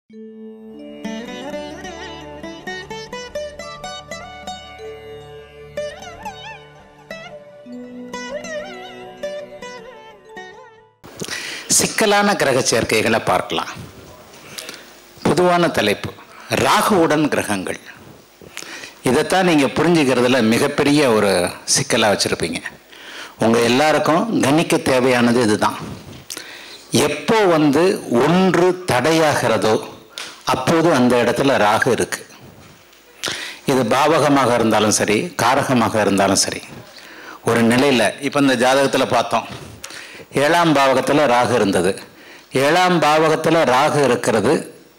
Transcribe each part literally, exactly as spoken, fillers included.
சிக்கலான கிரக சேர்க்கைகளை பார்க்கலாம். பொதுவான தலைப்பு ராகுவுடன் கிரகங்கள். இதைத்தான் நீங்கள் புரிஞ்சுக்கிறதுல மிகப்பெரிய ஒரு சிக்கலாக வச்சுருப்பீங்க. உங்கள் எல்லாருக்கும் கணிக்க தேவையானது இதுதான். எப்போ வந்து ஒன்று தடையாகிறதோ அப்போது அந்த இடத்துல ராகு இருக்கு. இது பாவகமாக இருந்தாலும் சரி, காரகமாக இருந்தாலும் சரி. ஒரு நிலையில் இப்போ இந்த ஜாதகத்தில் பார்த்தோம், ஏழாம் பாவகத்தில் ராகு இருந்தது. ஏழாம் பாவகத்தில் ராகு இருக்கிறது.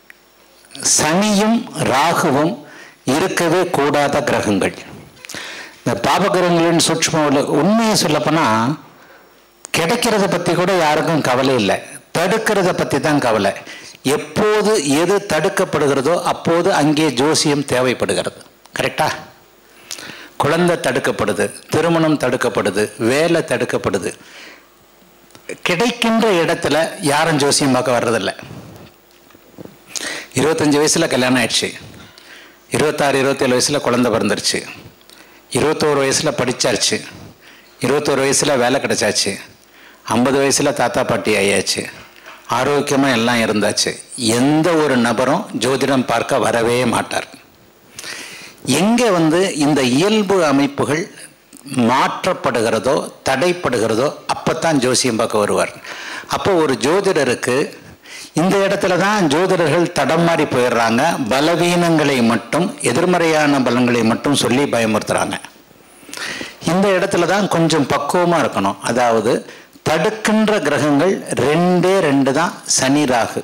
சனியும் ராகுவும் இருக்கவே கூடாத கிரகங்கள். இந்த பாபகிரகங்களின் சூட்சும உண்மையை சொல்லப்போனால் கிடைக்கிறத பற்றி கூட யாருக்கும் கவலை இல்லை, தடுக்கிறத பற்றி தான் கவலை. எப்போது எது தடுக்கப்படுகிறதோ அப்போது அங்கே ஜோசியம் தேவைப்படுகிறது. கரெக்டா? குழந்தை தடுக்கப்படுது, திருமணம் தடுக்கப்படுது, வேலை தடுக்கப்படுது. கிடைக்கின்ற இடத்துல யாரும் ஜோசியம் பார்க்க வர்றதில்லை. இருபத்தஞ்சி வயசில் கல்யாணம் ஆயிடுச்சு, இருபத்தாறு இருபத்தேழு வயசில் குழந்தை பிறந்துருச்சு, இருபத்தோரு வயசில் படித்தாச்சு, இருபத்தோரு வயசில் வேலை கிடைச்சாச்சு, ஐம்பது வயசில் தாத்தா பாட்டி ஆயாச்சு, ஆரோக்கியமாக எல்லாம் இருந்தாச்சு. எந்த ஒரு நபரும் ஜோதிடம் பார்க்க வரவே மாட்டார். எங்கே வந்து இந்த இயல்பு அமைப்புகள் மாற்றப்படுகிறதோ தடைப்படுகிறதோ அப்போத்தான் ஜோசியம் பார்க்க வருவார். அப்போ ஒரு ஜோதிடருக்கு இந்த இடத்துல தான் ஜோதிடர்கள் தடம் மாறி போயிடுறாங்க. பலவீனங்களை மட்டும், எதிர்மறையான பலன்களை மட்டும் சொல்லி பயமுறுத்துறாங்க. இந்த இடத்துல தான் கொஞ்சம் பக்குவமாக இருக்கணும். அதாவது தடுக்கின்ற கிரகங்கள் ரெண்டே ரெண்டு தான், சனி ராகு.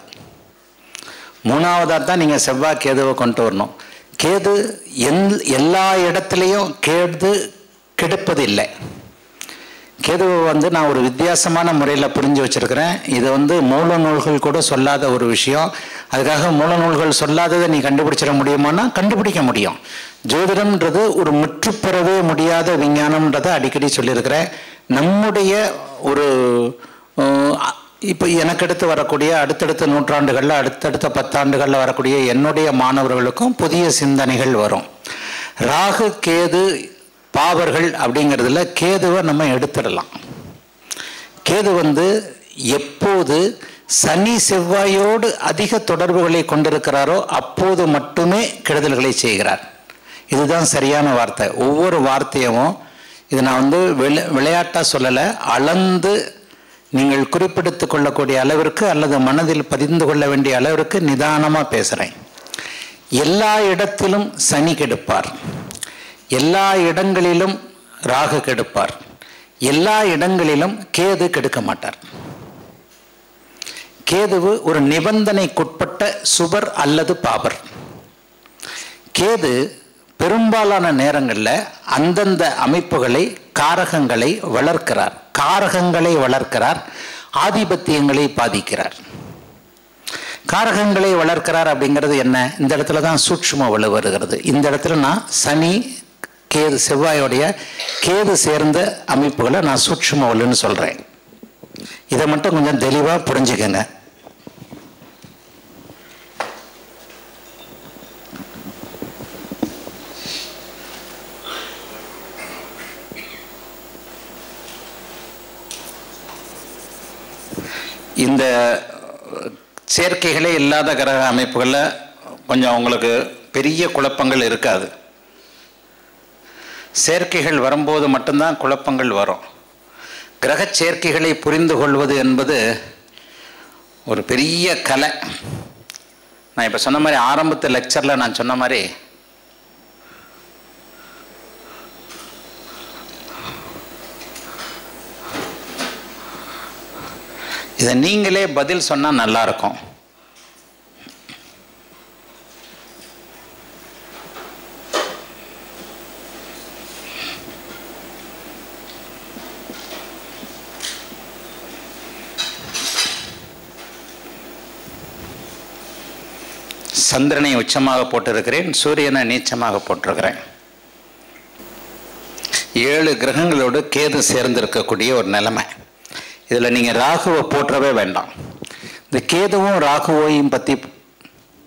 மூணாவதாக தான் நீங்கள் செவ்வாய் கேதுவை கொண்டு வரணும். கேது எந் எல்லா இடத்துலையும் கேது கெடுப்பது இல்லை. கேதுவை வந்து நான் ஒரு வித்தியாசமான முறையில் புரிஞ்சு வச்சுருக்கிறேன். இதை வந்து மூல நூல்கள் கூட சொல்லாத ஒரு விஷயம். அதுக்காக மூல நூல்கள் சொல்லாததை நீ கண்டுபிடிச்சிட முடியுமானா கண்டுபிடிக்க முடியும். ஜோதிடம்ன்றது ஒரு முற்றுப்பெறவே முடியாத விஞ்ஞானம்ன்றதை அடிக்கடி சொல்லியிருக்கிறேன். நம்முடைய ஒரு இப்போ எனக்கு அடுத்து வரக்கூடிய அடுத்தடுத்த நூற்றாண்டுகளில், அடுத்தடுத்த பத்தாண்டுகளில் வரக்கூடிய என்னுடைய மாணவர்களுக்கும் புதிய சிந்தனைகள் வரும். ராகு கேது பாவர்கள் அப்படிங்கிறதுல கேதுவை நம்ம எடுத்துடலாம். கேது வந்து எப்போது சனி செவ்வாயோடு அதிக தொடர்புகளை கொண்டிருக்கிறாரோ அப்போது மட்டுமே கெடுதல்களை செய்கிறார். இதுதான் சரியான வார்த்தை. ஒவ்வொரு வார்த்தையும் இது நான் வந்து விளை விளையாட்டாக சொல்லலை, அளந்து நீங்கள் குறிப்பிடுத்து கொள்ளக்கூடிய அளவிற்கு அல்லது மனதில் பதிந்து கொள்ள வேண்டிய அளவிற்கு நிதானமாக பேசுகிறேன். எல்லா இடத்திலும் சனி கெடுப்பார், எல்லா இடங்களிலும் ராகு கெடுப்பார், எல்லா இடங்களிலும் கேது கெடுக்க மாட்டார். கேதுவு ஒரு நிபந்தனைக்குட்பட்ட சுபர் அல்லது பாபர். கேது பெரும்பாலான நேரங்களில் அந்தந்த அமைப்புகளை, காரகங்களை வளர்க்கிறார். காரகங்களை வளர்க்கிறார், ஆதிபத்தியங்களை பாதிக்கிறார். காரகங்களை வளர்க்கிறார் அப்படிங்கிறது என்ன? இந்த இடத்துல தான் சூட்சும வலு வருகிறது. இந்த இடத்துல நான் சனி கேது செவ்வாயோடைய கேது சேர்ந்த அமைப்புகளை நான் சூட்சும வலுன்னு சொல்கிறேன். இதை மட்டும் கொஞ்சம் தெளிவாக புரிஞ்சுக்கங்க. இந்த சேர்க்கைகளே இல்லாத கிரக அமைப்புகளில் கொஞ்சம் உங்களுக்கு பெரிய குழப்பங்கள் இருக்காது. சேர்க்கைகள் வரும்போது மட்டும்தான் குழப்பங்கள் வரும். கிரக சேர்க்கைகளை புரிந்து கொள்வது என்பது ஒரு பெரிய கலை. நான் இப்போ சொன்ன மாதிரி ஆரம்பத்து லெக்சரில் நான் சொன்ன மாதிரி இதை நீங்களே பதில் சொன்னால் நல்லாயிருக்கும். சந்திரனை உச்சமாக போட்டிருக்கிறேன், சூரியனை நீச்சமாக போட்டிருக்கிறேன். ஏழு கிரகங்களோடு கேது சேர்ந்திருக்கக்கூடிய ஒரு நிலைமை. இதில் நீங்கள் ராகுவை போற்றவே வேண்டாம். இந்த கேதுவும் ராகுவையும் பற்றி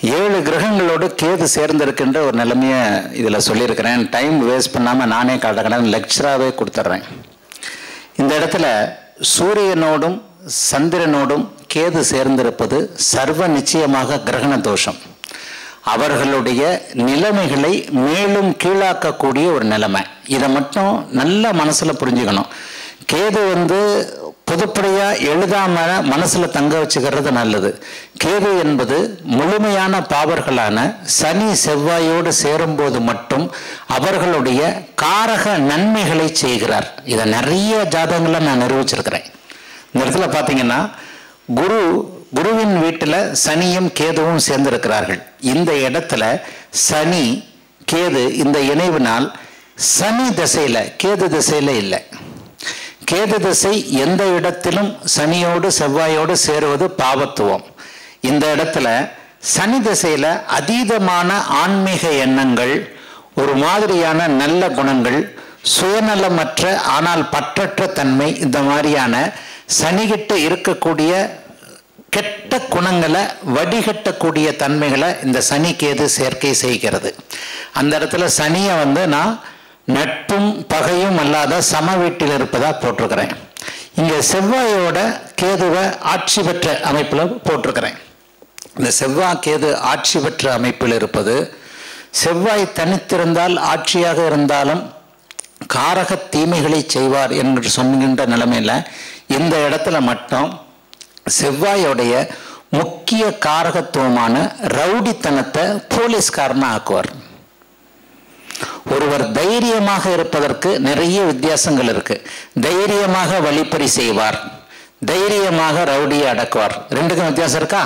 ஏழு கிரகங்களோடு கேது சேர்ந்திருக்கின்ற ஒரு நிலைமையை இதில் சொல்லியிருக்கிறேன். டைம் வேஸ்ட் பண்ணாமல் நானே கடகடன் லெக்சராகவே கொடுத்துட்றேன். இந்த இடத்துல சூரியனோடும் சந்திரனோடும் கேது சேர்ந்திருப்பது சர்வ நிச்சயமாக கிரகண தோஷம். அவர்களுடைய நிலைமைகளை மேலும் கீழாக்கக்கூடிய ஒரு நிலைமை. இதை மட்டும் நல்ல மனசில் புரிஞ்சுக்கணும். கேது வந்து பொதுப்படையாக எழுதாம மனசில் தங்க வச்சுக்கிறது நல்லது. கேது என்பது முழுமையான பாவர்களான சனி செவ்வாயோடு சேரும்போது மட்டும் அவர்களுடைய காரக நன்மைகளை செய்கிறார். இதை நிறைய ஜாதகங்களை நான் நிரூபிச்சிருக்கிறேன். இந்த இடத்துல பார்த்தீங்கன்னா குரு குருவின் வீட்டில் சனியும் கேதுவும் சேர்ந்திருக்கிறார்கள். இந்த இடத்துல சனி கேது இந்த இணைவினால் சனி திசையில் கேது திசையில் இல்லை. கேது திசை எந்த இடத்திலும் சனியோடு செவ்வாயோடு சேருவது பாவத்துவம். இந்த இடத்துல சனி திசையில் அதீதமான ஆன்மீக எண்ணங்கள், ஒரு மாதிரியான நல்ல குணங்கள், சுயநலமற்ற ஆனால் பற்றற்ற தன்மை, இந்த மாதிரியான சனிகிட்ட இருக்கக்கூடிய கெட்ட குணங்களை வடிகட்டக்கூடிய தன்மைகளை இந்த சனி கேது சேர்க்கை செய்கிறது. அந்த இடத்துல சனியை வந்து நான் நட்பும் பகையும் அல்லாத சம வீட்டில் இருப்பதா போட்டிருக்கிறேன். இங்கே செவ்வாயோட கேதுவை ஆட்சி பெற்ற அமைப்பில் போட்டிருக்கிறேன். இந்த செவ்வாய் கேது ஆட்சி பெற்ற அமைப்பில் இருப்பது, செவ்வாய் தனித்திருந்தால் ஆட்சியாக இருந்தாலும் காரக தீமைகளை செய்வார் என்று சொல்கின்ற நிலைமையில் இந்த இடத்துல மட்டும் செவ்வாயோடைய முக்கிய காரகத்துவமான ரவுடித்தனத்தை போலீஸ்காரனா ஆக்குவார். ஒருவர் தைரியமாக இருப்பதற்கு நிறைய வித்தியாசங்கள் இருக்கு. தைரியமாக வழிப்பறி செய்வார், தைரியமாக ரவுடியை அடக்குவார். ரெண்டுக்கும் வித்தியாசம் இருக்கா?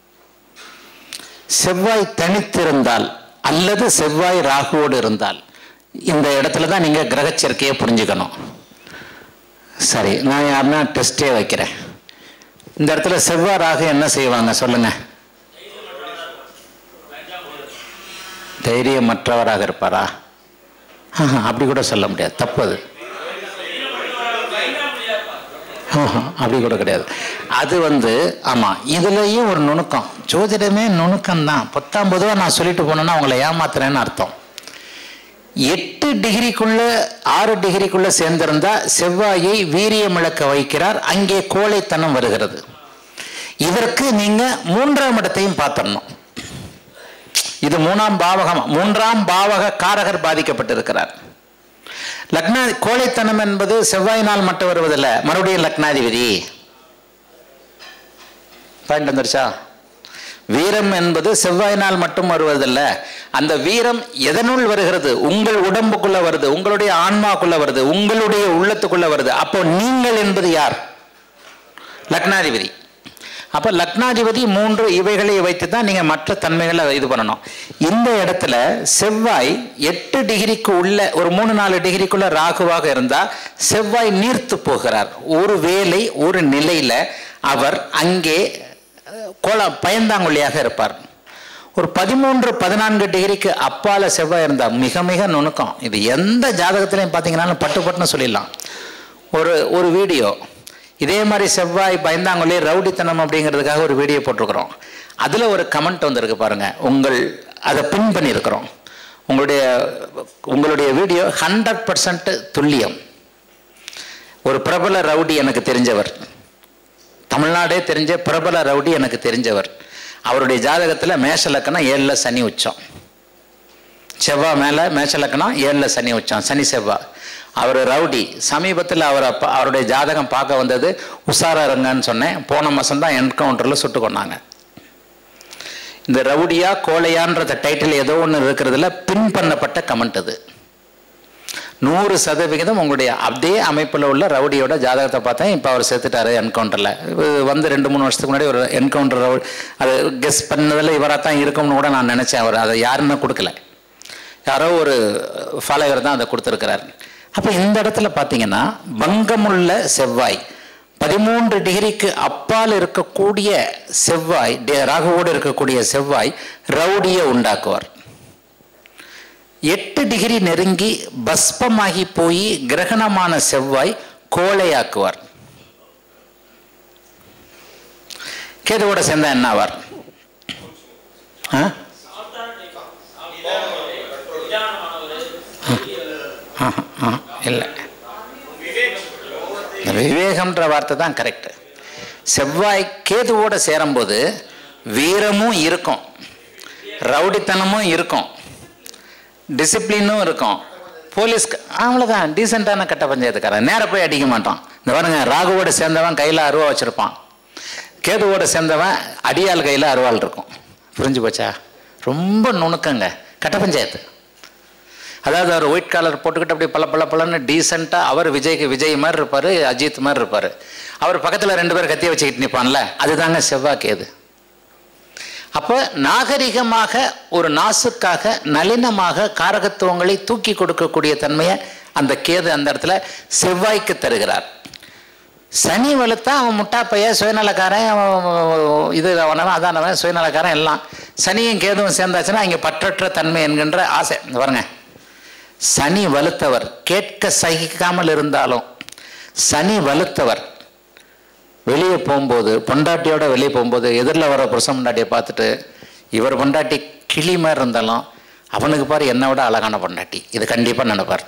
செவ்வாய் தனித்திருந்தால் அல்லது செவ்வாய் ராகுவோடு இருந்தால் இந்த இடத்துல தான் நீங்க கிரகச்சேர்க்கையை புரிஞ்சுக்கணும். சரி, நான் யாருன்னா டெஸ்டே வைக்கிறேன். இந்த இடத்துல செவ்வாய் ராகு என்ன செய்வாங்க சொல்லுங்க? தைரியமற்றவராக இருப்பாரா? அப்படி கூட சொல்ல முடியாது, தப்பது. அப்படி கூட கிடையாது. அது வந்து ஆமா, இதுலயும் ஒரு நுணுக்கம். ஜோதிடமே நுணுக்கம் தான். பத்தாம் பொதுவாக நான் சொல்லிட்டு போனேன்னா அவங்களை ஏமாத்துறேன்னு அர்த்தம். எட்டு டிகிரிக்குள்ள ஆறு டிகிரிக்குள்ள சேர்ந்திருந்தா செவ்வாயை வீரியம் இழக்க வைக்கிறார். அங்கே கோழைத்தனம் வருகிறது. இதற்கு நீங்க மூன்றாம் இடத்தையும் பார்த்திடணும். இது மூணாம் பாவகம், மூன்றாம் பாவக காரகர் பாதிக்கப்பட்டிருக்கிறார். லக்னா கோழைத்தனம் என்பது செவ்வாயினால் மட்டும் வருவதில்லை, மறுபடியும் லக்னாதிபதி பாயிண்ட் வந்துருச்சா? வீரம் என்பது செவ்வாயினால் மட்டும் வருவதில்லை. அந்த வீரம் எதனுள் வருகிறது? உங்கள் உடம்புக்குள்ள வருது, உங்களுடைய ஆன்மாக்குள்ள வருது, உங்களுடைய உள்ளத்துக்குள்ள வருது. அப்போ நீங்கள் என்பது யார்? லக்னாதிபதி. அப்ப லக்னாதிபதி மூன்று இவைகளை வைத்து தான் நீங்க மற்ற தன்மைகளை இது பண்ணணும். இந்த இடத்துல செவ்வாய் எட்டு டிகிரிக்கு உள்ள ஒரு மூணு நாலு டிகிரிக்குள்ள ராகுவாக இருந்தா செவ்வாய் நீர்த்து போகிறார். ஒரு வேளை ஒரு நிலையில அவர் அங்கே கோல பயந்தாங்கொல்லியாக இருப்பார். ஒரு பதிமூன்று பதினான்கு டிகிரிக்கு அப்பால செவ்வாய் இருந்தா மிக மிக நுணுக்கம். இது எந்த ஜாதகத்திலையும் பார்த்தீங்கன்னாலும் பட்டு பட்டுன்னு சொல்லிடலாம். ஒரு ஒரு வீடியோ இதே மாதிரி செவ்வாய் பயந்தாங்கொல்லி ரவுடித்தனம் அப்படிங்கிறதுக்காக ஒரு வீடியோ போட்டிருக்கிறோம். அதில் ஒரு கமெண்ட் வந்திருக்கு பாருங்க. உங்கள் அதை பின் பண்ணியிருக்கிறோம். உங்களுடைய உங்களுடைய வீடியோ ஹண்ட்ரட் பர்சன்ட் துல்லியம். ஒரு பிரபல ரவுடி எனக்கு தெரிஞ்சவர், தமிழ்நாடே தெரிஞ்ச பிரபல ரவுடி எனக்கு தெரிஞ்சவர். அவருடைய ஜாதகத்தில் மேஷ லக்கணம் ஏழில் சனி உச்சம், செவ்வாய் மேலே மேஷ லக்கணம் ஏழில் சனி உச்சம், சனி செவ்வாய். அவர் ரவுடி. சமீபத்தில் அவர் அப்போ அவருடைய ஜாதகம் பார்க்க வந்தது. உஷாரா இருங்கன்னு சொன்னேன். போன மாதம் தான் என்கவுண்டரில் சுட்டு கொண்டாங்க. இந்த ரவுடியா கோழையான்ற டைட்டில் ஏதோ ஒன்று இருக்கிறதுல பின் பண்ணப்பட்ட கமெண்ட் அது. நூறு சதவிகிதம் உங்களுடைய அதே அமைப்பில் உள்ள ரவுடியோட ஜாதகத்தை பார்த்தேன். இப்போ அவர் சேர்த்துட்டாரு என்கவுண்டரில். வந்து ரெண்டு மூணு வருஷத்துக்கு முன்னாடி ஒரு என்கவுண்டர் ரவுடி அது கெஸ் பண்ணதில் இவராக தான் இருக்கும்னு கூட நான் நினச்சேன். அவர் அதை யாருன்னு கொடுக்கல, யாரோ ஒரு ஃபாலோவர் தான் அதை கொடுத்துருக்கிறார். அப்போ இந்த இடத்துல பார்த்தீங்கன்னா பங்கமுள்ள செவ்வாய் பதிமூன்று டிகிரிக்கு அப்பால் இருக்கக்கூடிய செவ்வாய், ராகுவோடு இருக்கக்கூடிய செவ்வாய் ரவுடியை உண்டாக்குவார். எட்டு டிகிரி நெருங்கி பஸ்பமாகி போய் கிரகணமான செவ்வாய் கோழையாக்குவார். கேதுவோட சேர்ந்தா என்ன ஆவார்? ஆ இல்லை, விவேகம்ன்ற வார்த்தை தான் கரெக்ட். செவ்வாய் கேதுவோட சேரும்போது வீரமும் இருக்கும், ரவுடித்தனமும் இருக்கும், டிசிப்ளினும் இருக்கும். போலீஸ் அவ்வளோதான், டீசெண்டான கட்ட பஞ்சாயத்துக்காரன், நேராக போய் அடிக்க மாட்டான். இந்த பாருங்க, ராகுவோட சேர்ந்தவன் கையில் அருவா வச்சுருப்பான், கேதுவோட சேர்ந்தவன் அடியாள் கையில் அருவாள் இருக்கும். புரிஞ்சு போச்சா? ரொம்ப நுணுக்கங்க கட்ட பஞ்சாயத்து. அதாவது அவர் ஒயிட் காலர் போட்டுக்கிட்டு அப்படி பல பல பலன்னு டீசெண்டாக, அவர் விஜய்க்கு விஜய் மாதிரி இருப்பார், அஜித் மாதிரி இருப்பார். அவர் பக்கத்தில் ரெண்டு பேர் கத்தியை வச்சுக்கிட்டு நிற்பான்ல, அதுதாங்க செவ்வாய் கேது. அப்போ நாகரிகமாக ஒரு நாசுக்காக நளினமாக காரகத்துவங்களை தூக்கி கொடுக்கக்கூடிய தன்மையை அந்த கேது அந்த இடத்துல செவ்வாய்க்கு தருகிறார். சனி வலுத்தா அவன் முட்டாப்பைய சுயநலக்காரன், இது அவனவன் அதானவன் சுயநலக்காரன் எல்லாம். சனியும் கேதுவும் சேர்ந்தாச்சுன்னா இங்கே பற்றற்ற தன்மை என்கின்ற ஆசை. பாருங்க, சனி வலுத்தவர் கேட்க சகிக்காமல் இருந்தாலும், சனி வலுத்தவர் வெளியே போகும்போது, பொண்டாட்டியோட வெளியே போகும்போது எதிரில் வர புருஷன் பொண்டாட்டியை பார்த்துட்டு, இவர் பொண்டாட்டி கிளி மாதிரி இருந்தாலும் அவனுக்கு பாரு என்னை விட அழகான பொண்டாட்டி, இது கண்டிப்பாக நினைப்பார்.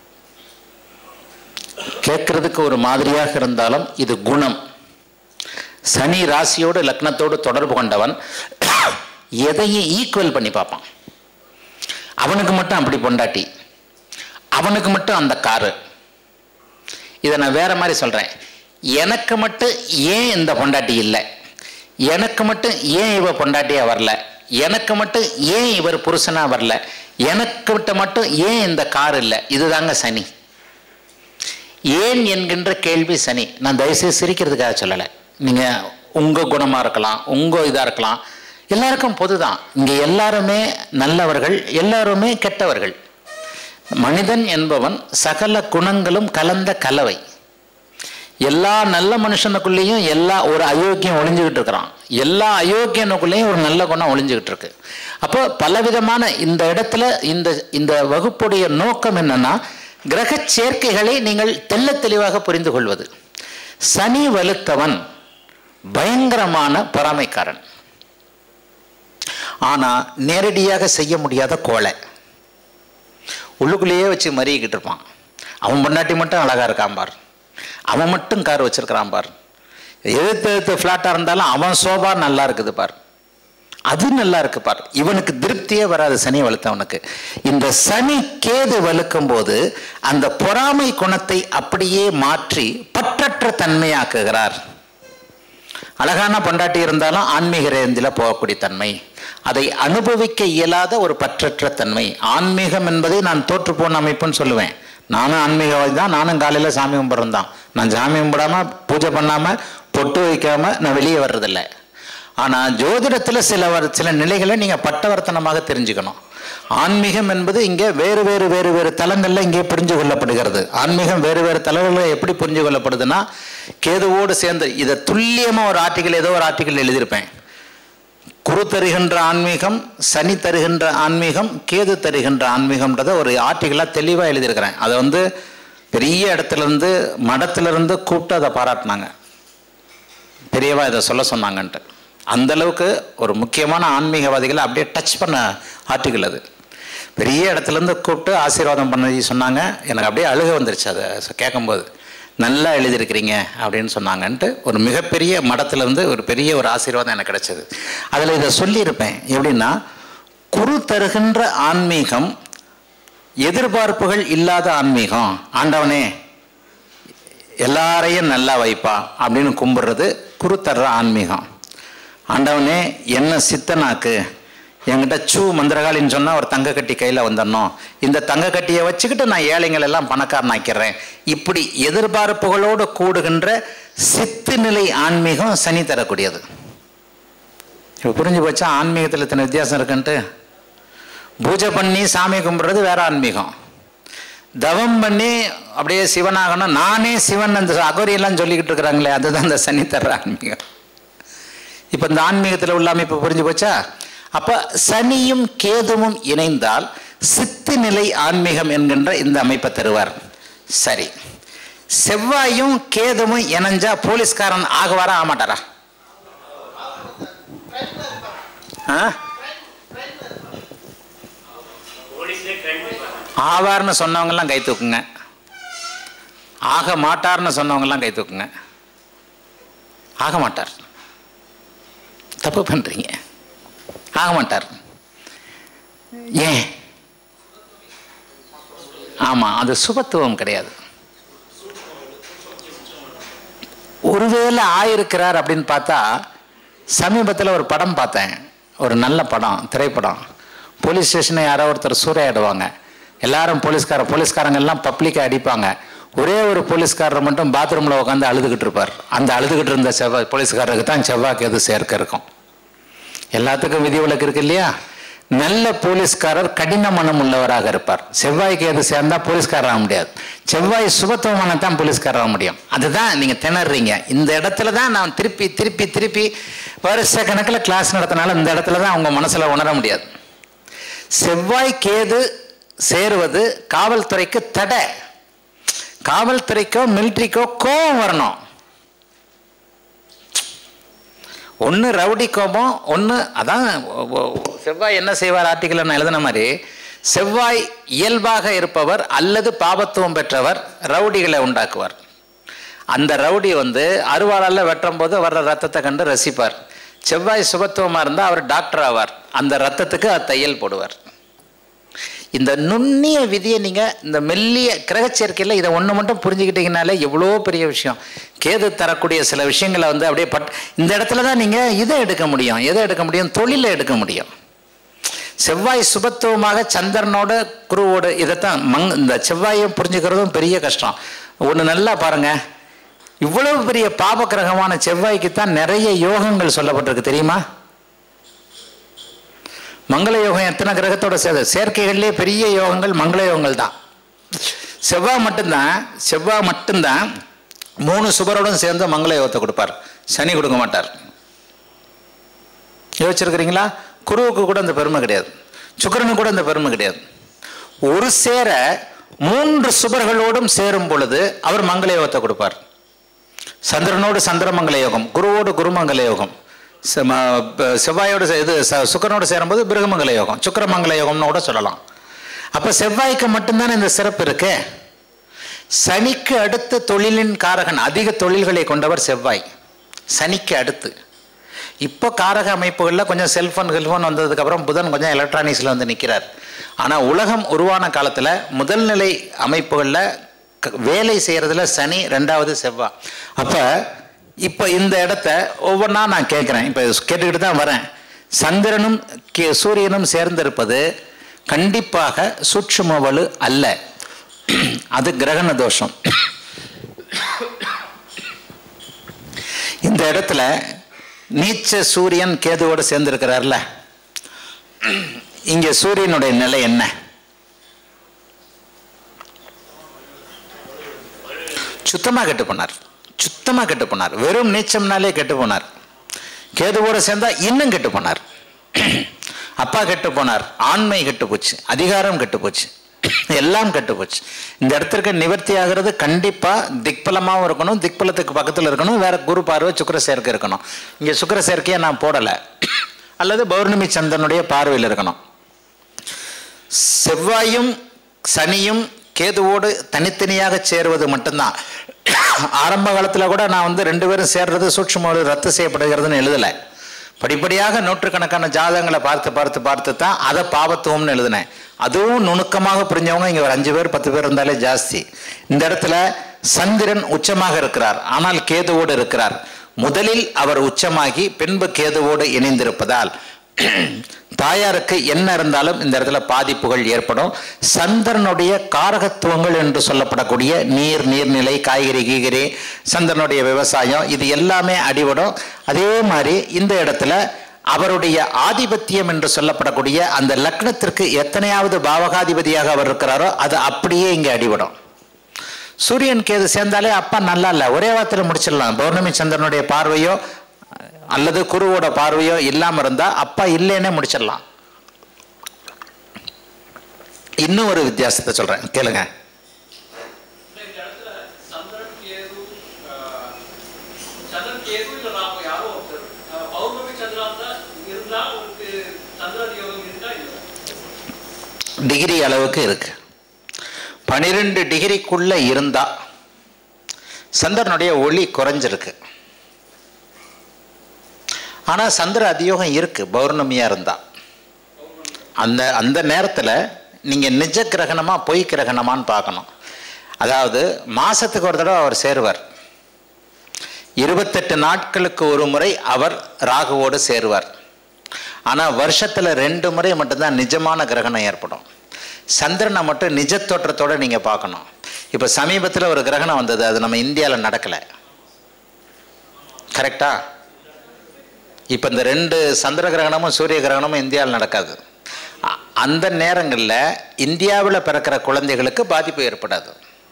கேட்கறதுக்கு ஒரு மாதிரியாக இருந்தாலும் இது குணம். சனி ராசியோடு லக்னத்தோடு தொடர்பு கொண்டவன் எதையும் ஈக்குவல் பண்ணி பார்ப்பான். அவனுக்கு மட்டும் அப்படி பொண்டாட்டி, அவனுக்கு மட்டும் அந்த காரு. இதை நான் வேற மாதிரி சொல்றேன். எனக்கு மட்டும் ஏன் இந்த பொண்டாட்டி இல்லை, எனக்கு மட்டும் ஏன் இவ பொண்டாட்டியா வரல, எனக்கு மட்டும் ஏன் இவர் புருஷனா வரல, எனக்கு மட்டும் ஏன் இந்த கார் இல்லை, இதுதாங்க சனி. ஏன் என்கின்ற கேள்வி சனி. நான் தயவுசெய்து சிரிக்கிறதுக்காக சொல்லலை. நீங்கள் உங்கள் குணமாக இருக்கலாம், உங்கள் இதாக இருக்கலாம், எல்லாருக்கும் பொதுதான். இங்கே எல்லாருமே நல்லவர்கள், எல்லாருமே கெட்டவர்கள். மனிதன் என்பவன் சகல குணங்களும் கலந்த கலவை. எல்லா நல்ல மனுஷனுக்குள்ளேயும் எல்லா ஒரு அயோக்கியம் ஒளிஞ்சுக்கிட்டு இருக்கிறான், எல்லா அயோக்கியனுக்குள்ளேயும் ஒரு நல்ல குணம் ஒளிஞ்சுக்கிட்டு இருக்கு. அப்போ பலவிதமான இந்த இடத்துல இந்த இந்த வகுப்புடைய நோக்கம் என்னன்னா, கிரக சேர்க்கைகளை நீங்கள் தெள்ள தெளிவாக புரிந்து கொள்வது. சனி வலுத்தவன் பயங்கரமான பொறாமைக்காரன், ஆனா நேரடியாக செய்ய முடியாத கோழை. உள்ளுக்குள்ளேயே வச்சு மறிக்கிட்டு இருப்பான். அவன் பொண்டாட்டி மட்டும் அழகா இருக்கான் பார், அவன் மட்டும் கார் வச்சிருக்கிறான் பார், எதிர்த்து எதிர்த்து ஃப்ளாட்டாக இருந்தாலும் அவன் சோபா நல்லா இருக்குது பார், அது நல்லா இருக்கு பார். இவனுக்கு திருப்தியே வராது சனி வலுத்தவனுக்கு. இந்த சனி கேது வலுக்கும் போது அந்த பொறாமை குணத்தை அப்படியே மாற்றி பற்றற்ற தன்மையாக்குகிறார். அழகான பொண்டாட்டி இருந்தாலும் ஆன்மீக ரேஞ்சில் போகக்கூடிய தன்மை, அதை அனுபவிக்க இயலாத ஒரு பற்றற்ற தன்மை. ஆன்மீகம் என்பதை நான் தோற்று போன அமைப்புன்னு சொல்லுவேன். நானும் ஆன்மீகவாதி தான், நானும் காலையில் சாமி கும்பிட்றேன் தான். நான் சாமி கும்பிடாமல் பூஜை பண்ணாமல் பொட்டு வைக்காமல் நான் வெளியே வர்றதில்லை. ஆனால் ஜோதிடத்தில் சில சில நிலைகளை நீங்கள் பட்டவர்த்தனமாக தெரிஞ்சுக்கணும். ஆன்மீகம் என்பது இங்கே வேறு வேறு வேறு வேறு தலங்களில் இங்கே புரிஞ்சு கொள்ளப்படுகிறது. ஆன்மீகம் வேறு வேறு தலங்களில் எப்படி புரிஞ்சு கொள்ளப்படுதுன்னா, கேதுவோடு சேர்ந்து இதை துல்லியமாக ஒரு ஆர்டிக்கல் ஏதோ ஒரு ஆர்டிக்கல் எழுதியிருப்பேன். குரு தருகின்ற ஆன்மீகம், சனி தருகின்ற ஆன்மீகம், கேது தருகின்ற ஆன்மீகம்ன்றதை ஒரு ஆர்டிக்கலாக தெளிவாக எழுதியிருக்கிறேன். அதை வந்து பெரிய இடத்துலேருந்து மடத்திலிருந்து கூப்பிட்டு அதை பாராட்டினாங்க, பெரியவா இதை சொல்ல சொன்னாங்கன்ட்டு. அந்தளவுக்கு ஒரு முக்கியமான ஆன்மீகவாதிகளை அப்படியே டச் பண்ண ஆர்டிக்கல் அது. பெரிய இடத்துலேருந்து கூப்பிட்டு ஆசீர்வாதம் பண்ணி சொன்னாங்க. எனக்கு அப்படியே அழுக வந்துருச்சு அதை கேட்கும்போது. நல்லா எழுதியிருக்கிறீங்க அப்படின்னு சொன்னாங்கன்ட்டு ஒரு மிகப்பெரிய மடத்திலேருந்து ஒரு பெரிய ஒரு ஆசீர்வாதம் எனக்கு கிடைச்சது. அதில் இதை சொல்லியிருப்பேன். எப்படின்னா, குரு தருகின்ற ஆன்மீகம் எதிர்பார்ப்புகள் இல்லாத ஆன்மீகம். ஆண்டவனே எல்லாரையும் நல்லா வைப்பா அப்படின்னு கும்பிடுறது குரு தர்ற ஆன்மீகம். ஆண்டவனே என்ன சித்தனாக்கு, என்கிட்ட சூ மந்திரகாலின்னு சொன்னால் ஒரு தங்க கட்டி கையில் வந்துடணும், இந்த தங்க கட்டியை வச்சுக்கிட்டு நான் ஏழைங்கள் எல்லாம் பணக்காரன் ஆக்கிறேன், இப்படி எதிர்பார்ப்புகளோடு கூடுகின்ற சித்து நிலை ஆன்மீகம் சனி தரக்கூடியது. இப்போ புரிஞ்சு போச்சா ஆன்மீகத்தில் இத்தனை வித்தியாசம் இருக்குன்ட்டு? பூஜை பண்ணி சாமி கும்பிட்றது வேற ஆன்மீகம். தவம் பண்ணி அப்படியே சிவனாகணும், நானே சிவன் அந்த அகோரியெல்லாம் சொல்லிக்கிட்டு இருக்கிறாங்களே, அதுதான் இந்த சனி தர்ற ஆன்மீகம். இப்போ இந்த ஆன்மீகத்தில் உள்ள அமைப்பு புரிஞ்சு போச்சா? அப்போ சனியும் கேதுவும் இணைந்தால் சித்து நிலை ஆன்மீகம் என்கின்ற இந்த அமைப்பை தருவார். சரி, செவ்வாயும் கேதுவும் இணைஞ்சா போலீஸ்காரன் ஆகுவாரா ஆமாட்டாரா? ஆவார்னு சொன்னவங்கெல்லாம் கை தூக்குங்க. ஆக மாட்டார்னு சொன்னவங்கெல்லாம் கை தூக்குங்க. ஆக மாட்டார். தப்பு பண்ணுறீங்க. ஆக மாட்டார். ஏன்? ஆமாம், அது சுபத்துவம் கிடையாது. ஒருவேளை ஆயிருக்கிறார் அப்படின்னு பார்த்தா, சமீபத்தில் ஒரு படம் பார்த்தேன், ஒரு நல்ல படம், திரைப்படம். போலீஸ் ஸ்டேஷனை யாரோ ஒருத்தர் சூறையாடுவாங்க. எல்லாரும் போலீஸ்கார போலீஸ்காரங்கெல்லாம் பப்ளிக்காக அடிப்பாங்க. ஒரே ஒரு போலீஸ்காரர் மட்டும் பாத்ரூமில் உட்காந்து அழுதுகிட்டு இருப்பார். அந்த அழுதுகிட்டு இருந்த செவ்வாய் போலீஸ்காரருக்கு தான் செவ்வாய்க்கு எது சேர்க்க இருக்கும். எல்லாத்துக்கும் விதிவிலக்கு இருக்கு இல்லையா? நல்ல போலீஸ்காரர் கடின மனம் உள்ளவராக இருப்பார். செவ்வாய்க்கு எது சேர்ந்தா போலீஸ்காரராக முடியாது. செவ்வாய் சுபத்துவமான தான் போலீஸ்காரராக முடியும். அதுதான் நீங்கள் திணறீங்க. இந்த இடத்துல தான் நான் திருப்பி திருப்பி திருப்பி வருஷ கணக்கில் கிளாஸ் நடத்தினாலும் இந்த இடத்துல தான் அவங்க மனசில் உணர முடியாது. செவ்வாய் கேது சேருவது காவல்துறைக்கு தடை. காவல்துறைக்கோ மிலிட்ரிக்கோ கோபம் வரணும். ஒன்று ரவுடி கோபம், ஒன்று அதான் செவ்வாய் என்ன செய்வார் ஆர்டிக்கல் நான் எழுதின மாதிரி, செவ்வாய் இயல்பாக இருப்பவர் அல்லது பாபத்துவம் பெற்றவர் ரவுடிகளை உண்டாக்குவார். அந்த ரவுடி வந்து அருவாளால் வெட்டும் போது வர்ற ரத்தத்தை கண்டு ரசிப்பார். செவ்வாய் சுபத்துவமாக இருந்தால் அவர் டாக்டர் ஆவார். அந்த ரத்தத்துக்கு அது தையல் போடுவார். இந்த நுண்ணிய விதியை நீங்கள் இந்த மெல்லிய கிரகச்சேர்க்கையில் இதை ஒன்று மட்டும் புரிஞ்சுக்கிட்டீங்கனாலே எவ்வளோ பெரிய விஷயம். கேது தரக்கூடிய சில விஷயங்களை வந்து அப்படியே பட் இந்த இடத்துல தான் நீங்கள் இதை எடுக்க முடியும். எதை எடுக்க முடியும்? தொழிலை எடுக்க முடியும். செவ்வாய் சுபத்துவமாக சந்திரனோட குருவோடு இதைத்தான் மங் இந்த செவ்வாயை புரிஞ்சுக்கிறதும் பெரிய கஷ்டம். ஒன்று நல்லா பாருங்கள், இவ்வளவு பெரிய பாப கிரகமான செவ்வாய்க்கு தான் நிறைய யோகங்கள் சொல்லப்பட்டிருக்கு தெரியுமா? மங்கள யோகம் எத்தனை கிரகத்தோட சேர்ந்து சேர்க்கைகள்லேயே பெரிய யோகங்கள் மங்கள யோகங்கள் தான். செவ்வாய் மட்டும்தான் செவ்வாய் மட்டும்தான் மூணு சுபரோடும் சேர்ந்து மங்கள யோகத்தை கொடுப்பார். சனி கொடுக்க மாட்டார். யோசிச்சிருக்கிறீங்களா? குருவுக்கு கூட அந்த பெருமை கிடையாது. சுக்கிரனுக்கு கூட அந்த பெருமை கிடையாது. ஒரு சேர மூன்று சுபர்களோடும் சேரும் பொழுது அவர் மங்கள யோகத்தை கொடுப்பார். சந்திரனோடு சந்திரமங்கல யோகம், குருவோடு குருமங்கல யோகம், செவ்வாயோடு இது சுக்கரனோடு சேரும்போது பிருகமங்கல யோகம், சுக்கரமங்கல யோகம்னு கூட சொல்லலாம். அப்போ செவ்வாய்க்கு மட்டும்தானே இந்த சிறப்பு இருக்கு. சனிக்கு அடுத்து தொழிலின் காரகன், அதிக தொழில்களை கொண்டவர் செவ்வாய். சனிக்கு அடுத்து இப்போ காரக அமைப்புகளில் கொஞ்சம் செல்ஃபோன் செல்ஃபோன் வந்ததுக்கப்புறம் புதன் கொஞ்சம் எலக்ட்ரானிக்ஸில் வந்து நிற்கிறார். ஆனால் உலகம் உருவான காலத்தில் முதல் நிலை அமைப்புகளில் வேலை செய்கிறதுல சனி, ரெண்டாவது செவ்வாய். அப்போ இப்போ இந்த இடத்த ஒவ்வொன்றா நான் கேட்குறேன். இப்போ கேட்டுக்கிட்டு தான் வரேன். சந்திரனும் கே சூரியனும் சேர்ந்திருப்பது கண்டிப்பாக சூட்சும வலு அல்ல, அது கிரகண தோஷம். இந்த இடத்துல நீச்ச சூரியன் கேதுவோடு சேர்ந்திருக்கிறார்ல, இங்கே சூரியனுடைய நிலை என்ன? சுத்தமாக கெட்டு போனார். சுத்தமாக கெட்டு போனார். வெறும் நீச்சம்னாலே கெட்டு போனார். கேதுவோட சேர்ந்தா இன்னும் கெட்டு போனார். அப்பா கெட்டு போனார், ஆண்மை கெட்டு போச்சு, அதிகாரம் கெட்டு போச்சு, எல்லாம் கெட்டு போச்சு. இந்த இடத்திற்கு நிவர்த்தி ஆகிறது கண்டிப்பாக திக்பலமாகவும் இருக்கணும், திக்பலத்துக்கு பக்கத்தில் இருக்கணும், வேற குரு பார்வை சுக்கிர சேர்க்கை இருக்கணும். இங்கே சுக்கிர சேர்க்கையை நான் போடலை, அல்லது பௌர்ணமி சந்திரனுடைய பார்வையில் இருக்கணும். செவ்வாயும் சனியும் கேதுவோடு தனித்தனியாக சேருவது மட்டும்தான். ஆரம்ப காலத்தில் கூட நான் வந்து ரெண்டு பேரும் சேர்றது சூட்சும ரத்து செய்யப்படுகிறதுன்னு எழுதலை. படிப்படியாக நூற்றுக்கணக்கான ஜாதகங்களை பார்த்து பார்த்து பார்த்து தான் அதை பாவத்துவம்னு எழுதினேன். அதுவும் நுணுக்கமாக புரிஞ்சவங்க இங்கே ஒரு அஞ்சு பேர் பத்து பேர் இருந்தாலே ஜாஸ்தி. இந்த இடத்துல சந்திரன் உச்சமாக இருக்கிறார், ஆனால் கேதுவோடு இருக்கிறார். முதலில் அவர் உச்சமாகி பின்பு கேதுவோடு இணைந்திருப்பதால் தாயாருக்கு என்ன இருந்தாலும் இந்த இடத்துல பாதிப்புகள் ஏற்படும். சந்திரனுடைய காரகத்துவங்கள் என்று சொல்லப்படக்கூடிய நீர், நீர்நிலை, காய்கறி, கீகறி, சந்திரனுடைய விவசாயம், இது எல்லாமே அடிபடும். அதே மாதிரி இந்த இடத்துல அவருடைய ஆதிபத்தியம் என்று சொல்லப்படக்கூடிய அந்த லக்னத்திற்கு எத்தனையாவது பாவகாதிபதியாக அவர் இருக்கிறாரோ அது அப்படியே இங்கே அடிபடும். சூரியன் கேது சேர்ந்தாலே அப்பா நல்லா இல்லை, ஒரே வாரத்தில் முடிச்சிடலாம். பௌர்ணமி சந்திரனுடைய பார்வையோ அல்லது குருவோட பார்வையோ இல்லாமல் இருந்தால் அப்பா இல்லைன்னே முடிச்சிடலாம். இன்னும் ஒரு வித்தியாசத்தை சொல்றேன், கேளுங்க. டிகிரி அளவுக்கு இருக்கு. பனிரெண்டு டிகிரிக்குள்ள இருந்தா சந்திரனுடைய ஒளி குறைஞ்சிருக்கு. ஆனால் சந்திர அதியோகம் இருக்கு பௌர்ணமியா இருந்தா. அந்த அந்த நேரத்தில் நீங்க நிஜ கிரகணமா பொய் கிரகணமான்னு பார்க்கணும். அதாவது மாசத்துக்கு ஒரு தடவை அவர் சேருவார். இருபத்தெட்டு நாட்களுக்கு ஒரு முறை அவர் ராகுவோடு சேருவார். ஆனால் வருஷத்துல ரெண்டு முறை மட்டும்தான் நிஜமான கிரகணம் ஏற்படும். சந்திரனை மட்டும் நிஜ தோற்றத்தோட நீங்க பார்க்கணும். இப்போ சமீபத்தில் ஒரு கிரகணம் வந்தது, அது நம்ம இந்தியாவில் நடக்கலை. கரெக்டா? இப்போ இந்த ரெண்டு சந்திர கிரகணமும் சூரிய கிரகணமும் இந்தியாவில் நடக்காது. அந்த நேரங்களில் இந்தியாவில் பிறக்கிற குழந்தைகளுக்கு பாதிப்பு ஏற்படாது.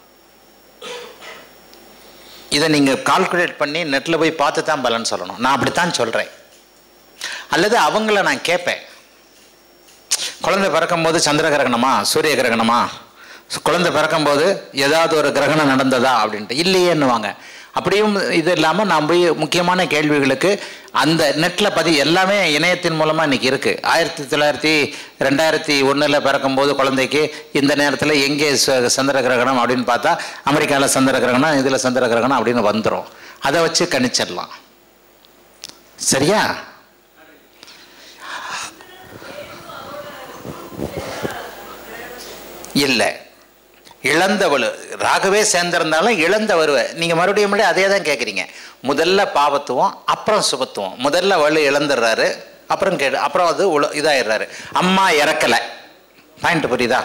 இதை நீங்கள் கால்குலேட் பண்ணி நெட்டில் போய் பார்த்து தான் பலன் சொல்லணும். நான் அப்படித்தான் சொல்கிறேன். அல்லது அவங்கள நான் கேட்பேன், குழந்தை பிறக்கும்போது சந்திர கிரகணமா சூரிய கிரகணமா, குழந்தை பிறக்கும்போது ஏதாவது ஒரு கிரகணம் நடந்ததா அப்படின்ட்டு. இல்லையேன்னுவாங்க. அப்படியும் இது இல்லாமல் நான் போய் முக்கியமான கேள்விகளுக்கு அந்த நெட்டில் பதி எல்லாமே இணையத்தின் மூலமாக இன்றைக்கி இருக்குது. ஆயிரத்தி தொள்ளாயிரத்தி ரெண்டாயிரத்தி ஒன்றில் பிறக்கும்போது குழந்தைக்கு இந்த நேரத்தில் எங்கே சந்திர கிரகணம் அப்படின்னு பார்த்தா அமெரிக்காவில் சந்திர கிரகணம், இதில் சந்திர கிரகணம் அப்படின்னு வந்துடும். அதை வச்சு கணிச்சிடலாம். சரியா? இல்லை, இழந்த வலு ராகவே சேர்ந்திருந்தாலும் இழந்த வருவ. நீங்கள் மறுபடியும் மறுபடியும் அதே தான் கேட்குறீங்க. முதல்ல பாவத்துவம், அப்புறம் சுபத்துவம். முதல்ல வலு இழந்துடுறாரு, அப்புறம் கே அப்புறம் அது உல இதாகிடுறாரு. அம்மா இறக்கலை. பாயிண்ட் புரியுதா?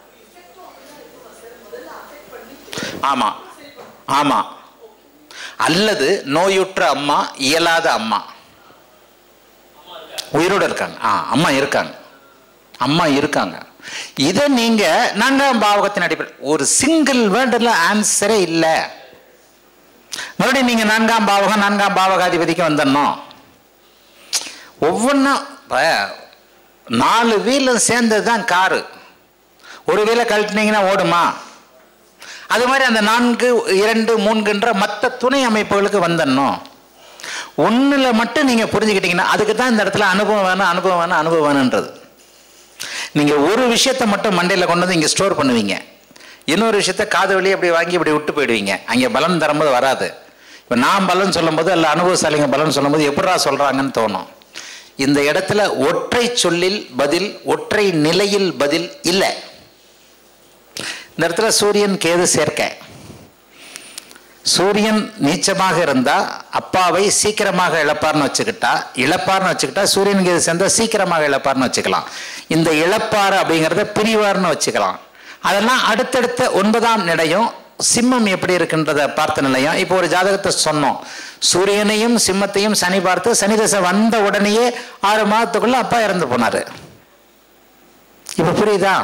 ஆமாம் ஆமாம். அல்லது நோயுற்ற அம்மா, இயலாத அம்மா உயிரோடு இருக்காங்க. ஆ அம்மா இருக்காங்க, அம்மா இருக்காங்க. இதை நீங்க நான்காம் பாவகத்தின் அடிப்படை ஒரு சிங்கிள் வேர்டுல ஆன்சரே இல்லை. மறுபடியும் நீங்க நான்காம் பாவகம் நான்காம் பாவகாதிபதிக்கு வந்துடணும். ஒவ்வொன்றும் நாலு வீலும் சேர்ந்தது தான் காரு. ஒரு வீலை கழட்டினீங்கன்னா ஓடுமா? அது மாதிரி அந்த நான்கு இரண்டு மூன்றுன்ற மற்ற துணை அமைப்புகளுக்கு வந்துடணும். ஒன்றுல மட்டும் நீங்க புரிஞ்சுக்கிட்டீங்கன்னா அதுக்கு தான் இந்த இடத்துல அனுபவம் வேணும் அனுபவம் வேணும் அனுபவம் வேணுன்றது. நீங்க ஒரு விஷயத்தை மட்டும் மண்டையில் கொண்டு வந்து இங்கே ஸ்டோர் பண்ணுவீங்க, இன்னொரு விஷயத்த காது வழியே அப்படி வாங்கி இப்படி விட்டு போயிடுவீங்க. அங்கே பலன் தரும்போது வராது. இப்போ நான் பலன் சொல்லும் போது அல்ல அனுபவசாலிங்க பலன் சொல்லும் போது எப்படா சொல்றாங்கன்னு தோணும். இந்த இடத்துல ஒற்றை சொல்லில் பதில், ஒற்றை நிலையில் பதில் இல்லை. இந்த இடத்துல சூரியன் கேது சேர்க்க. சூரியன் நீச்சமாக இருந்தா அப்பாவை சீக்கிரமாக இழப்பார்னு வச்சுக்கிட்டா, இழப்பார்னு வச்சுக்கிட்டா சூரியன் கேது சேர்ந்தா சீக்கிரமாக இழப்பார்னு வச்சுக்கலாம். இந்த இழப்பாறு அப்படிங்கிறத பிரிவார்னு வச்சுக்கலாம். அதெல்லாம் அடுத்தடுத்த ஒன்பதாம் நிலையும் சிம்மம் எப்படி இருக்குன்றத பார்த்த நிலையம். இப்போ ஒரு ஜாதகத்தை சொன்னோம், சூரியனையும் சிம்மத்தையும் சனி பார்த்து சனி தசை வந்த உடனேயே ஆறு மாதத்துக்குள்ள அப்பா இறந்து போனாரு. இப்ப புரியுதா?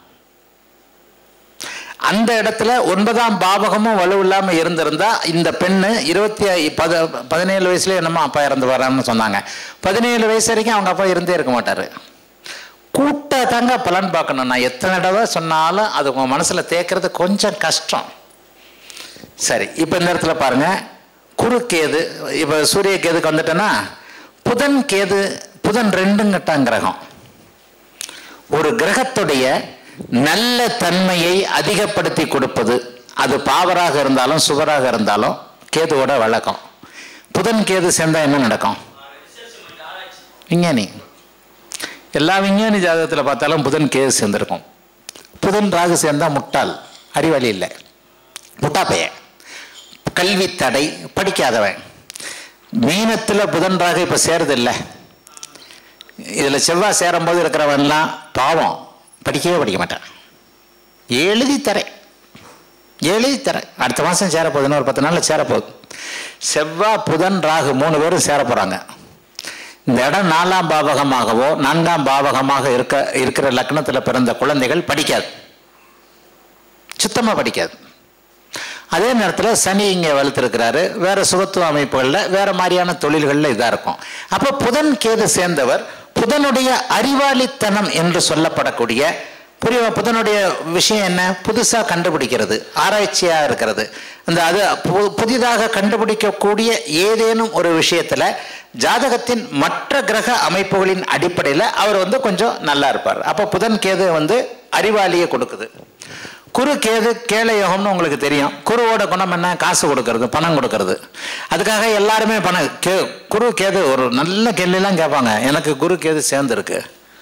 அந்த இடத்துல ஒன்பதாம் பாவகமும் வலு இல்லாம இருந்திருந்தா இந்த பெண்ணு இருபத்தி பத பதினேழு வயசுல என்னமோ அப்பா இறந்து வரான்னு சொன்னாங்க. பதினேழு வயசு வரைக்கும் அவங்க அப்பா இருந்தே இருக்க மாட்டாரு. கூட்ட தாங்க பலன் பார்க்கணும். நான் எத்தனை தடவை சொன்னாலும் அது உங்க மனசுல தேக்கிறது கொஞ்சம் கஷ்டம். சரி, இப்ப இந்த இடத்துல பாருங்க, குரு கேது. இப்ப சூரிய கேதுக்கு வந்துட்டேன்னா புதன் கேது. புதன் ரெண்டும் கட்டான் கிரகம். ஒரு கிரகத்துடைய நல்ல தன்மையை அதிகப்படுத்தி கொடுப்பது, அது பாவராக இருந்தாலும் சுவராக இருந்தாலும் கேதுவோட வழக்கம். புதன் கேது சேர்ந்தா என்ன நடக்கும்? விஞ்ஞானி எல்லா விஞ்ஞானி ஜாதகத்தில் பார்த்தாலும் புதன் கேது சேர்ந்திருக்கும். புதன் ராகு சேர்ந்தா முட்டாள், அறிவாளி இல்லை, முட்டாப்பைய, கல்வி தடை, படிக்காதவன். மீனத்தில் புதன் ராகு இப்போ சேருது இல்லை. இதில் செவ்வாய் சேரும்போது இருக்கிறவன்லாம் பாவம், படிக்கவே படிக்க மாட்டேன். எழுதி தரேன் எழுதி தரேன் அடுத்த மாதம் சேரப்போகுதுன்னு ஒரு பத்து நாளில் சேரப்போகுது. செவ்வாய் புதன் ராகு மூணு பேரும் சேர போகிறாங்க. இந்த இடம் நாலாம் பாவகமாகவோ நான்காம் பாவகமாக இருக்க இருக்கிற லக்னத்தில் பிறந்த குழந்தைகள் படிக்காது, சுத்தமாக படிக்காது. அதே நேரத்தில் சனி இங்கே வளர்த்துருக்கிறாரு, வேற சுகத்துவ அமைப்புகளில் வேற மாதிரியான தொழில்களில் இதாக இருக்கும். அப்போ புதன் கேது சேர்ந்தவர் புதனுடைய அறிவாளித்தனம் என்று சொல்லப்படக்கூடிய புரிய புதனுடைய விஷயம் என்ன? புதுசாக கண்டுபிடிக்கிறது, ஆராய்ச்சியாக இருக்கிறது. அந்த அது புதிதாக கண்டுபிடிக்கக்கூடிய ஏதேனும் ஒரு விஷயத்தில் ஜாதகத்தின் மற்ற கிரக அமைப்புகளின் அடிப்படையில் அவர் வந்து கொஞ்சம் நல்லா இருப்பார். அப்போ புதன் கேது வந்து அறிவாளியை கொடுக்குது. குரு கேது கேள யோகம்னு உங்களுக்கு தெரியும். குருவோட குணம் என்ன? காசு கொடுக்கறது, பணம் கொடுக்கறது. அதுக்காக எல்லாருமே பணம் கே குரு கேது ஒரு நல்ல கேள்வியெல்லாம் கேட்பாங்க. எனக்கு குரு கேது சேர்ந்துருக்கு,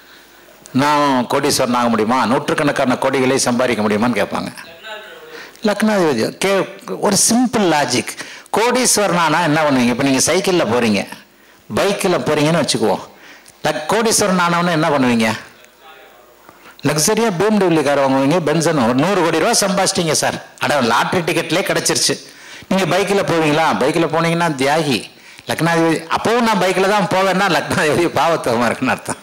நான் கோடீஸ்வரன் ஆக முடியுமா, நூற்றுக்கணக்கான கோடிகளை சம்பாதிக்க முடியுமான்னு கேட்பாங்க. லக்னாதிபதி கே ஒரு சிம்பிள் லாஜிக். கோடீஸ்வரனானா என்ன பண்ணுவீங்க? இப்போ நீங்கள் சைக்கிளில் போகிறீங்க, பைக்கில் போகிறீங்கன்னு வச்சுக்குவோம். லக் கோடீஸ்வரன் ஆனவன்னு என்ன பண்ணுவீங்க? லக்ஸரியாக பிஎம்டபிள்யூ கார் வாங்குவீங்க, பென்சன். ஒரு நூறு கோடி ரூபா சம்பாதிச்சிட்டிங்க சார், அட லாட்ரி டிக்கெட்லேயே கிடச்சிருச்சு. நீங்கள் பைக்கில் போவீங்களா? பைக்கில் போனீங்கன்னா தியாகி. லக்னாதிபதி அப்போவும் நான் பைக்கில் தான் போவேன்னா லக்னாதிபதி பாவத்துவமாக இருக்குன்னு அர்த்தம்.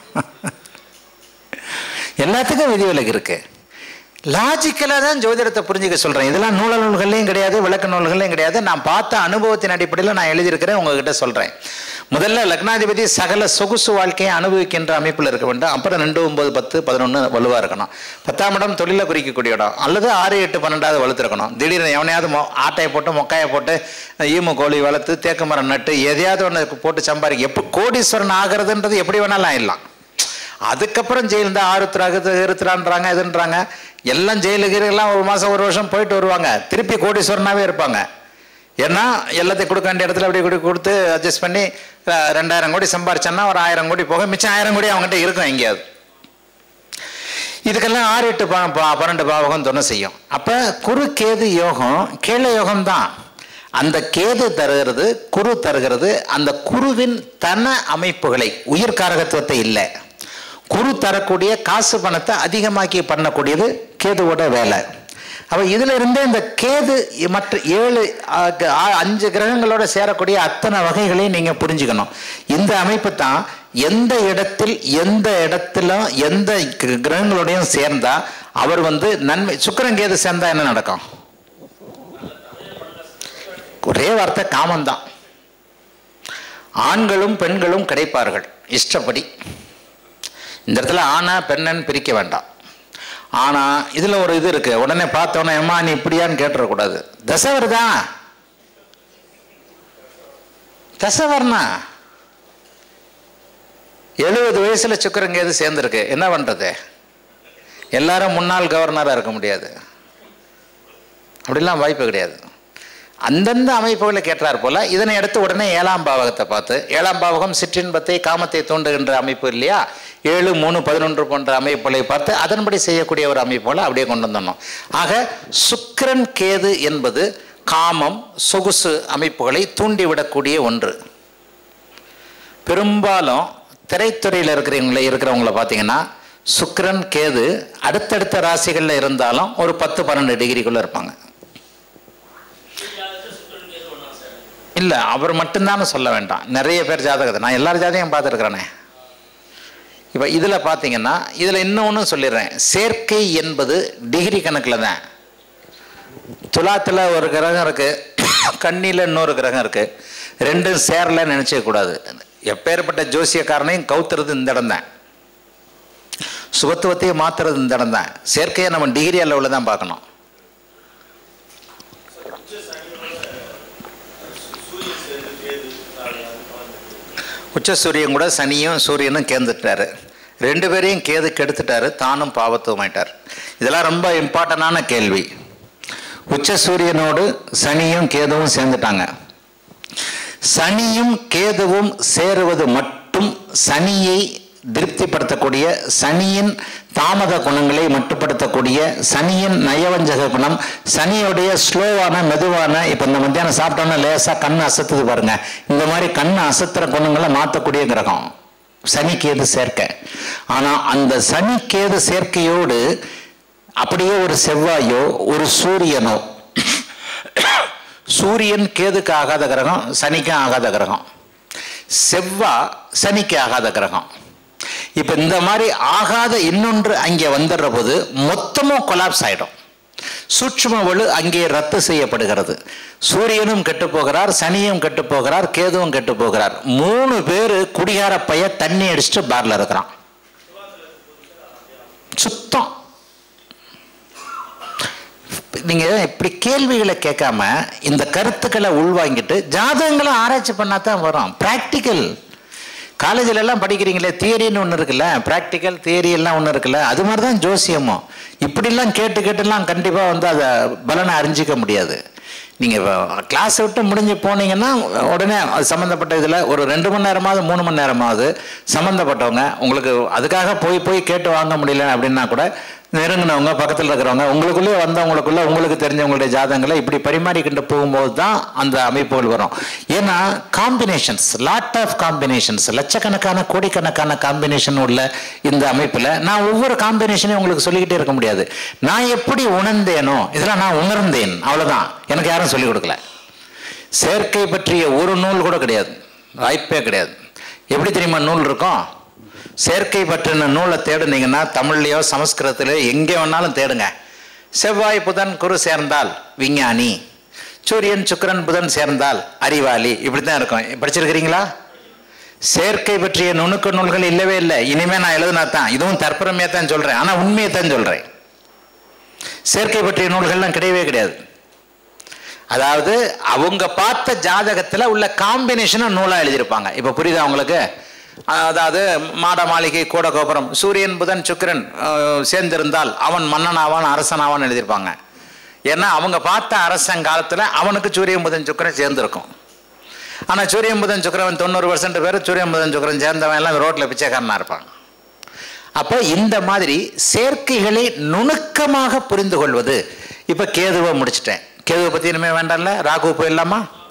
எல்லாத்துக்கும் விதிவிலக்கு இருக்கு. லாஜிக்கலாக தான் ஜோதிடத்தை புரிஞ்சுக்க சொல்கிறேன். இதெல்லாம் நூல நூல்கள்லையும் கிடையாது, விளக்க நூல்கள்லையும் கிடையாது. நான் பார்த்த அனுபவத்தின் அடிப்படையில் நான் எழுதியிருக்கிறேன், உங்ககிட்ட சொல்கிறேன். முதல்ல லக்னாதிபதி சகல சொகுசு வாழ்க்கையை அனுபவிக்கின்ற அமைப்பில் இருக்க வேண்டும். அப்புறம் ரெண்டு ஒன்பது பத்து பதினொன்று வலுவாக இருக்கணும். பத்தாம் இடம் தொழிலை குறிக்கக்கூடிய இடம், அல்லது ஆறு எட்டு பன்னெண்டாவது வலுத்திருக்கணும். திடீர்னு எவனையாவது மொ ஆட்டையை போட்டு மொக்காயை போட்டு ஈமு கோழி வளர்த்து தேக்கு மரம் நட்டு எதையாவது ஒன்று போட்டு சம்பாதிக்க எப்போ கோடீஸ்வரன் ஆகிறதுன்றது எப்படி வேணாலும் ஆயிடலாம். அதுக்கப்புறம் ஜெயில் தான் ஆறுத்துறாங்க இருத்துறான்றாங்க இதுன்றாங்க. எல்லாம் ஜெயிலுக்கு ஒரு மாதம் ஒரு வருஷம் போயிட்டு வருவாங்க, திருப்பி கோடீஸ்வரனாகவே இருப்பாங்க. ஏன்னா எல்லாத்தையும் கொடுக்க வேண்டிய இடத்துல அப்படி கொடு கொடுத்து அட்ஜஸ்ட் பண்ணி ரெண்டாயிரம் கோடி சம்பாரிச்சான்னா ஒரு ஆயிரம் கோடி போக மிச்சம் ஆயிரம் கோடி அவங்ககிட்ட இருக்கும் எங்கேயாவது. இதுக்கெல்லாம் ஆறு எட்டு பா பன்னெண்டு பாவகம் துணை செய்யும். அப்போ குரு கேது யோகம் கீழ யோகம் தான். அந்த கேது தருகிறது, குரு தருகிறது. அந்த குருவின் தன அமைப்புகளை, உயிர் காரகத்துவத்தை இல்லை, குரு தரக்கூடிய காசு பணத்தை அதிகமாக்கி பண்ணக்கூடியது கேதுவோட வேலை. அப்போ இதில் இருந்தே இந்த கேது மற்ற ஏழு அஞ்சு கிரகங்களோட சேரக்கூடிய அத்தனை வகைகளையும் நீங்கள் புரிஞ்சுக்கணும். இந்த அமைப்பு தான் எந்த இடத்தில் எந்த இடத்துல எந்த கிரகங்களோடையும் சேர்ந்தா அவர் வந்து நன்மை. சுக்கிரன் கேது சேர்ந்தா என்ன நடக்கும்? ஒரே வார்த்தை காமந்தான். ஆண்களும் பெண்களும் கிடைப்பார்கள் இஷ்டப்படி. இந்த இடத்துல ஆனா பெண்ணன்னு பிரிக்க வேண்டாம். ஆனால் இதில் ஒரு இது இருக்குது, உடனே பார்த்தோன்னே ஏம்மா நீ இப்படியான்னு கேட்டுறக்கூடாது. தசவர் தான், தசவர்னா எழுபது வயசில் சுக்கிரங்கேது சேர்ந்துருக்கு, என்ன பண்ணுறது? எல்லாரும் முன்னாள் கவர்னராக இருக்க முடியாது, அப்படிலாம் வாய்ப்பு கிடையாது. அந்தந்த அமைப்புகளை கேட்டார் போல இதனை எடுத்து உடனே ஏழாம் பாவகத்தை பார்த்து, ஏழாம் பாவகம் சிற்றின்பத்தை காமத்தை தூண்டுகின்ற அமைப்பு இல்லையா, ஏழு மூணு பதினொன்று போன்ற அமைப்புகளை பார்த்து அதன்படி செய்யக்கூடிய ஒரு அமைப்போல அப்படியே கொண்டு வந்துடணும். ஆக சுக்கிரன் கேது என்பது காமம் சொகுசு அமைப்புகளை தூண்டிவிடக்கூடிய ஒன்று. பெரும்பாலும் திரைத்துறையில் இருக்கிறவங்கள இருக்கிறவங்கள பார்த்தீங்கன்னா சுக்கிரன் கேது அடுத்தடுத்த ராசிகளில் இருந்தாலும் ஒரு பத்து பன்னெண்டு டிகிரிக்குள்ளே இருப்பாங்க. இல்லை அவர் மட்டும்தான் சொல்ல வேண்டாம், நிறைய பேர் ஜாதகத்தை நான் எல்லார் ஜாதகம் பார்த்துருக்குறேனே. இப்போ இதில் பார்த்தீங்கன்னா இதில் இன்னொன்று சொல்லிடுறேன், சேர்க்கை என்பது டிகிரி கணக்கில் தான். துலாத்தில் ஒரு கிரகம் இருக்குது, கண்ணியில் இன்னொரு கிரகம் இருக்குது, ரெண்டும் சேரல நினச்சிக்கக்கூடாது. எப்பேற்பட்ட ஜோசியக்காரனையும் கவுத்துறது இந்த இடம் தான், சுபத்துவத்தையும் மாற்றுறது இந்த இடம் தான். சேர்க்கையை நம்ம டிகிரி அளவில் தான் பார்க்கணும். உச்ச சூரியன் கூட சனியும் சூரியனும் கேந்துட்டாரு, ரெண்டு பேரையும் கேது கெடுத்துட்டாரு, தானும் பாவத்துவமாயிட்டார். இதெல்லாம் ரொம்ப இம்பார்ட்டண்டான கேள்வி. உச்ச சூரியனோடு சனியும் கேதுவும் சேர்ந்துட்டாங்க. சனியும் கேதுவும் சேருவது மட்டும் சனியை திருப்திப்படுத்தக்கூடிய, சனியின் தாமத குணங்களை மட்டுப்படுத்தக்கூடிய, சனியின் நயவஞ்சக குணம், சனியுடைய ஸ்லோவான மெதுவான, இப்போ இந்த மத்தியானம் சாப்பிட்டோன்னா லேசாக கண் அசத்துது பாருங்க, இந்த மாதிரி கண் அசத்துற குணங்களை மாற்றக்கூடிய கிரகம் சனி கேது சேர்க்கை. ஆனால் அந்த சனி கேது சேர்க்கையோடு அப்படியே ஒரு செவ்வாயோ ஒரு சூரியனோ, சூரியன் கேதுக்கு ஆகாத கிரகம், சனிக்கு ஆகாத கிரகம், செவ்வாய் சனிக்கு ஆகாத கிரகம். இப்போ இந்த மாதிரி ஆகாத இன்னொன்று அங்கே வந்துடுற போது மொத்தமும் கொலாப்ஸ் ஆகிடும். சூட்சும வலு அங்கே ரத்து செய்யப்படுகிறது. சூரியனும் கெட்டு போகிறார், சனியும் கெட்டு போகிறார், கேதுவும் கெட்டு போகிறார். மூணு பேர் குடிகார பைய தண்ணி அடிச்சுட்டு பார்ல இருக்கிறான். சுத்தம். நீங்க இப்படி கேள்விகளை கேட்காம இந்த கருத்துக்களை உள்வாங்கிட்டு ஜாதகங்களை ஆராய்ச்சி பண்ணாதான் வரும். பிராக்டிக்கல் காலேஜில் எல்லாம் படிக்கிறீங்களே, தியரின்னு ஒன்று இருக்குல்ல, ப்ராக்டிக்கல் தியரி எல்லாம் ஒன்று இருக்குல்ல, அது மாதிரி தான் ஜோசியமும். இப்படிலாம் கேட்டு கேட்டுலாம் கண்டிப்பாக வந்து அதை பலனை அறிஞ்சிக்க முடியாது. நீங்கள் கிளாஸ் விட்டு முடிஞ்சு போனீங்கன்னா உடனே அது சம்மந்தப்பட்ட இதில் ஒரு ரெண்டு மணி நேரமாவது மூணு மணி நேரமாவது சம்மந்தப்பட்டவங்க உங்களுக்கு அதுக்காக போய் போய் கேட்டு வாங்க முடியல அப்படின்னா கூட நெருங்கினவங்க பக்கத்தில் இருக்கிறவங்க உங்களுக்குள்ளே வந்தவங்களுக்குள்ள உங்களுக்கு தெரிஞ்சவங்களுடைய ஜாதகங்களை இப்படி பரிமாறிக்கிட்டு போகும்போது தான் அந்த அமைப்புகள் வரும். ஏன்னா காம்பினேஷன்ஸ், லாட் ஆஃப் காம்பினேஷன்ஸ், லட்சக்கணக்கான கோடிக்கணக்கான காம்பினேஷன் உள்ள இந்த அமைப்பில் நான் ஒவ்வொரு காம்பினேஷனையும் உங்களுக்கு சொல்லிக்கிட்டே இருக்க முடியாது. நான் எப்படி உணர்ந்தேனோ இதெல்லாம் நான் உணர்ந்தேன், அவ்வளோதான். எனக்கு யாரும் சொல்லிக் கொடுக்கல. சேர்க்கை பற்றிய ஒரு நூல் கூட கிடையாது, வாய்ப்பே கிடையாது. எப்படி தெரியுமா நூல் இருக்கும்? சேர்க்கை பற்றின நூலை தேடுனீங்கன்னா தமிழ்லையோ சமஸ்கிருதத்திலையோ எங்கே வேணாலும் தேடுங்க. செவ்வாய் புதன் குரு சேர்ந்தால் விஞ்ஞானி, சூரியன் சுக்கிரன் புதன் சேர்ந்தால் அறிவாளி, இப்படி தான் இருக்கும். படிச்சிருக்கிறீங்களா? சேர்க்கை பற்றிய நுணுக்க நூல்கள் இல்லவே இல்லை. இனிமே நான் எழுதுனா தான், இதுவும் தற்பரமையாக தான் சொல்கிறேன், ஆனால் உண்மையை தான் சொல்கிறேன். சேர்க்கை பற்றிய நூல்கள்லாம் கிடையவே கிடையாது. அதாவது அவங்க பார்த்த ஜாதகத்தில் உள்ள காம்பினேஷனை நூலாக எழுதியிருப்பாங்க. இப்போ புரியுதா உங்களுக்கு? அதாவது மாட மாளிகை கூட கோபுரம், சூரியன் புதன் சுக்கிரன் சேர்ந்திருந்தால் அவன் மன்னனாவான் அரசனாவான் எழுதியிருப்பாங்க. ஏன்னா அவங்க பார்த்த அரசன் காலத்தில் அவனுக்கு சூரியன் புதன் சுக்கிரன் சேர்ந்துருக்கும். ஆனால் சூரியன் புதன் சுக்கிரன் தொண்ணூறு பர்சன்ட் பேர் சூரியன் புதன் சுக்கிரன் சேர்ந்தவன் எல்லாம் ரோட்டில் பிச்சைக்காரனாக இருப்பாங்க. அப்போ இந்த மாதிரி சேர்க்கைகளை நுணுக்கமாக புரிந்து கொள்வது. இப்போ கேதுவை முடிச்சிட்டேன், கேதுவை பற்றி இனிமேல் வேண்டாம்ல, ராகு போயிடலாமா?